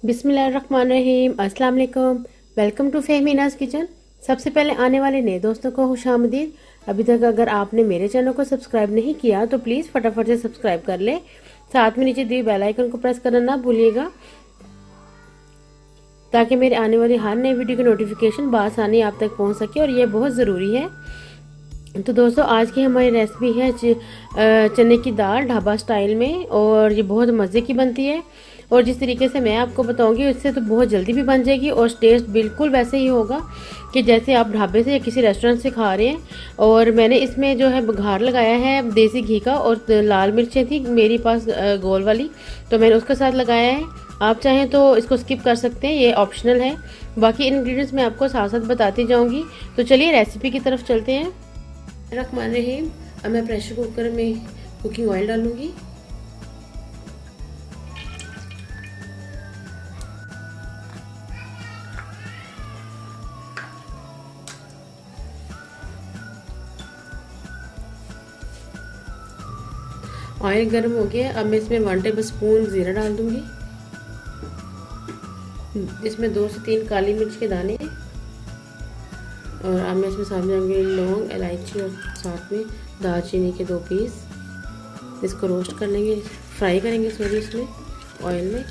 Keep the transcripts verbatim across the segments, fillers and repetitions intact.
बिस्मिल्लाहिर्रहमानिर्रहीम, अस्सलाम वालेकुम। Welcome to Fahminaz kitchen. सबसे पहले आने वाले नए दोस्तों को खुशामदीद। अभी तक अगर आपने मेरे चैनल को सब्सक्राइब नहीं किया तो प्लीज़ फटाफट से सब्सक्राइब कर ले। साथ में नीचे दिए बेल आइकन को प्रेस करना ना भूलिएगा ताकि मेरे आने वाली हर नई वीडियो की नोटिफिकेशन बआसानी आप तक पहुंच सके, और ये बहुत ज़रूरी है। तो दोस्तों, आज की हमारी रेसिपी है चने की दाल ढाबा स्टाइल में, और ये बहुत मज़े की बनती है। और जिस तरीके से मैं आपको बताऊंगी उससे तो बहुत जल्दी भी बन जाएगी, और टेस्ट बिल्कुल वैसे ही होगा कि जैसे आप ढाबे से या किसी रेस्टोरेंट से खा रहे हैं। और मैंने इसमें जो है बघार लगाया है देसी घी का, और लाल मिर्चें थी मेरे पास गोल वाली, तो मैंने उसके साथ लगाया है। आप चाहें तो इसको स्किप कर सकते हैं, ये ऑप्शनल है। बाकी इंग्रेडिएंट्स मैं आपको साथ साथ बताती जाऊँगी। तो चलिए रेसिपी की तरफ चलते हैं। रखमान रही, अब मैं प्रेशर कुकर में कुकिंग ऑयल डालूंगी। ऑयल गर्म हो गया, अब मैं इसमें वन टेबल स्पून जीरा डाल दूंगी। इसमें दो से तीन काली मिर्च के दाने, और अब मैं इसमें सामने आऊँगी लौंग, इलायची और साथ में दालचीनी के दो पीस। इसको रोस्ट कर लेंगे, फ्राई करेंगे सॉरी इसमें ऑयल में।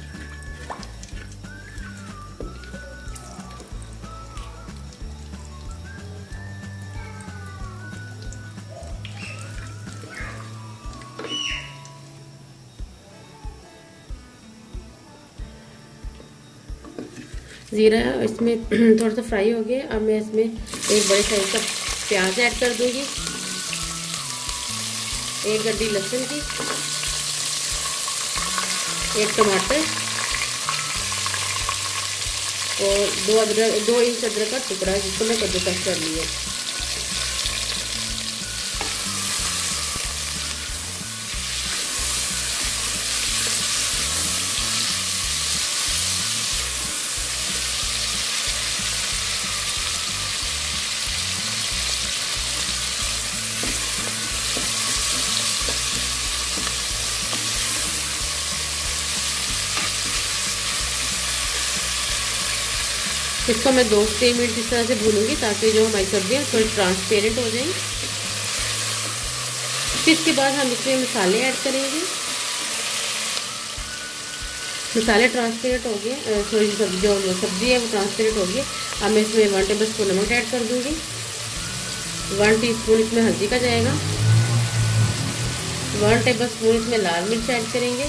ज़ीरा इसमें थोड़ा सा फ्राई हो गया। अब मैं इसमें एक बड़े साइज का प्याज ऐड कर दूंगी, एक गड्डी लहसुन की, एक टमाटर और दो अदरक दो इंच अदरक का टुकड़ा जिसको मैं कद्दूकस कर लिया। इसको मैं दो से तीन मिनट इस तरह से भूनूंगी ताकि जो हमारी सब्जियाँ थोड़ी ट्रांसपेरेंट हो जाएं। फिर इसके बाद हम इसमें मसाले ऐड करेंगे। मसाले ट्रांसपेरेंट हो गए, थोड़ी सब्जी जो सब्जी है वो ट्रांसपेरेंट हो गई। अब मैं इसमें वन टेबल स्पून नमक ऐड कर दूंगी, वन टीस्पून इसमें हल्दी का जाएगा, वन टेबल स्पून इसमें लाल मिर्च ऐड करेंगे।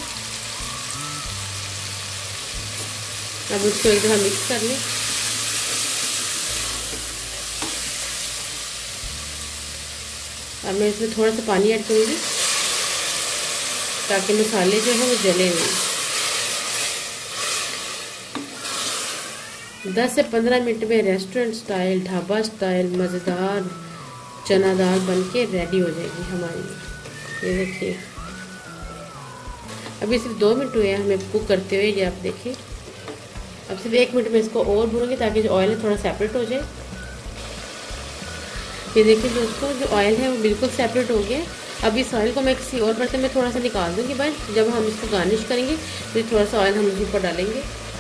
अब उसको एक दफ़ा मिक्स कर लें। अब मैं इसमें थोड़ा सा पानी ऐड करूँगी ताकि मसाले जो है वो जले नहीं। दस से पंद्रह मिनट में रेस्टोरेंट स्टाइल ढाबा स्टाइल मज़ेदार चना दाल बनके रेडी हो जाएगी हमारी। ये देखिए, अभी सिर्फ दो मिनट हुए हैं हमें कुक करते हुए, ये आप देखिए। अब सिर्फ एक मिनट में इसको और भूनूंगी ताकि जो ऑयल है थोड़ा सेपरेट हो जाए। ये देखिए दोस्तों, जो ऑयल है वो बिल्कुल सेपरेट हो गया। अब इस ऑयल को मैं किसी और बर्तन में थोड़ा सा निकाल दूंगी। बस जब हम इसको गार्निश करेंगे तो थोड़ा सा ऑयल हम इसके ऊपर डालेंगे।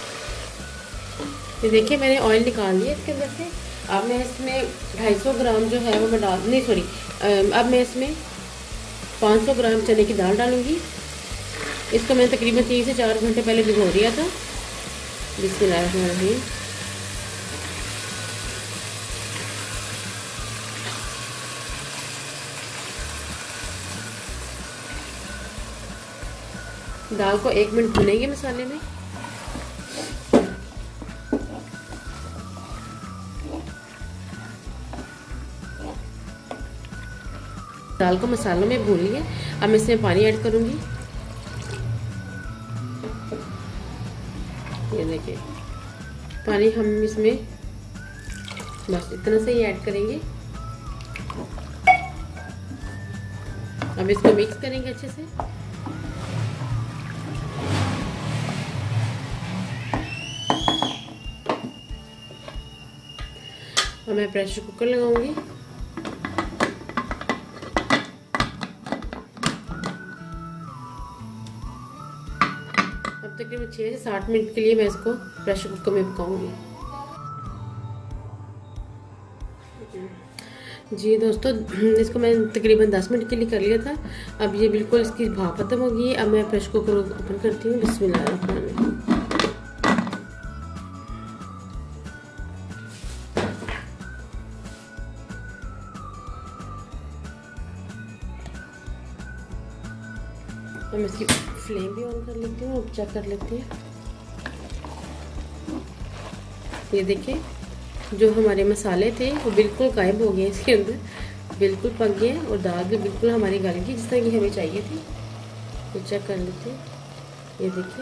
ये देखिए मैंने ऑयल निकाल लिया इसके अंदर से। अब मैं इसमें ढाई सौ ग्राम जो है वो मैं डाल नहीं सॉरी अब मैं इसमें पाँच सौ ग्राम चने की दाल डालूँगी। इसको मैंने तकरीबन तीन से चार घंटे पहले भिगो दिया था। बिस्मिल्लाहिर्रहमानिर्रहीम। दाल को एक मिनट भुनेंगे मसाले में। दाल को मसालों में भून लिया। अब मैं इसमें पानी ऐड करूंगी। ये देखिए पानी हम इसमें बस इतना से ही ऐड करेंगे। अब इसको मिक्स करेंगे अच्छे से। और मैं प्रेशर कुकर लगाऊंगी। तकरीबन छः से साठ मिनट के लिए मैं इसको प्रेशर कुकर में पकाऊंगी। जी दोस्तों, इसको मैंने तकरीबन दस मिनट के लिए कर लिया था। अब ये बिल्कुल इसकी भाप खत्म हो गई है। अब मैं प्रेशर कुकर ओपन करती हूँ। बिस्मिल्लाह। हम इसकी फ्लेम भी ऑन कर लेते हैं और चेक कर लेते हैं। ये देखिए, जो हमारे मसाले थे वो बिल्कुल गायब हो गए इसके अंदर, बिल्कुल पक गए और दाल भी बिल्कुल हमारी गल गई जिस तरह की हमें चाहिए थी। तो चेक कर लेते हैं। ये देखिए,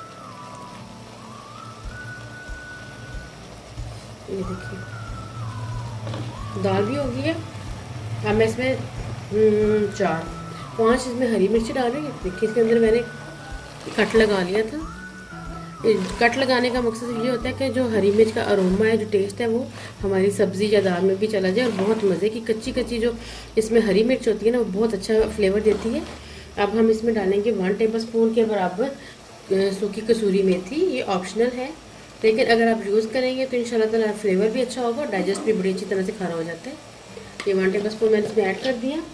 ये देखिए दाल भी हो गई है। अब मैं इसमें चार पांच इसमें हरी मिर्ची डाल रही हूँ। देखिए, इसके अंदर मैंने कट लगा लिया था। कट लगाने का मकसद ये होता है कि जो हरी मिर्च का अरोमा है, जो टेस्ट है, वो हमारी सब्ज़ी या दाल में भी चला जाए और बहुत मज़े की कच्ची कच्ची जो इसमें हरी मिर्च होती है ना, वो बहुत अच्छा फ्लेवर देती है। अब हम इसमें डालेंगे वन टेबल स्पून के बराबर सूखी कसूरी मेथी। ये ऑप्शनल है, लेकिन अगर आप यूज़ करेंगे तो इंशाल्लाह ताला फ्लेवर भी अच्छा होगा और डाइजेस्ट भी बड़ी अच्छी तरह से खाना हो जाता है। ये वन टेबल स्पून मैंने इसमें ऐड कर दिया।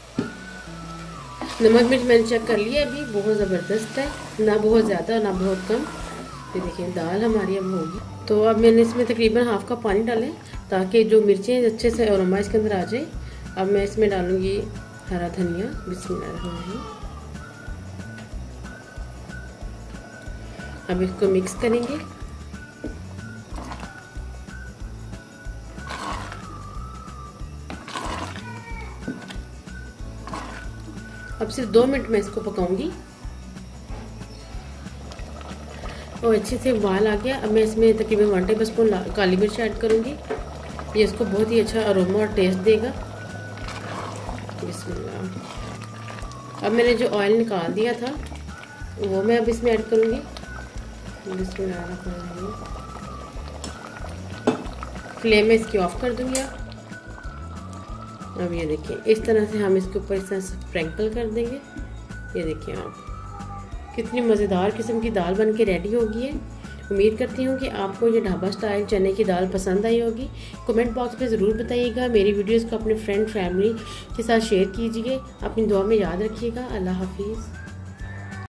नमक मिर्च मैंने चेक कर लिया, अभी बहुत ज़बरदस्त है, ना बहुत ज़्यादा ना बहुत कम। ये देखिए, दाल हमारी अब होगी। तो अब मैंने इसमें तकरीबन हाफ कप पानी डाले ताकि जो मिर्चें अच्छे से अरोमा इसके अंदर आ जाए। अब मैं इसमें डालूंगी हरा धनिया। बिस्मिल्लाह। अब इसको मिक्स करेंगे। अब सिर्फ दो मिनट में इसको पकाऊंगी और अच्छे से उबाल आ गया। अब मैं इसमें तकरीबन वन टेबल स्पून काली मिर्च ऐड करूंगी। ये इसको बहुत ही अच्छा अरोमा और टेस्ट देगा। बिस्मिल्लाह। अब मैंने जो ऑयल निकाल दिया था वो मैं अब इसमें ऐड करूंगी। बिस्मिल्लाह। फ्लेम में इसकी ऑफ कर दूंगी। अब ये देखिए, इस तरह से हम इसके ऊपर इस तरह से स्प्रिंकल कर देंगे। ये देखिए आप, कितनी मज़ेदार किस्म की दाल बन के रेडी हो गई है। उम्मीद करती हूँ कि आपको ये ढाबा स्टाइल चने की दाल पसंद आई होगी। कमेंट बॉक्स में ज़रूर बताइएगा। मेरी वीडियोस को अपने फ्रेंड फैमिली के साथ शेयर कीजिए। अपनी दुआ में याद रखिएगा। अल्लाह हाफिज़।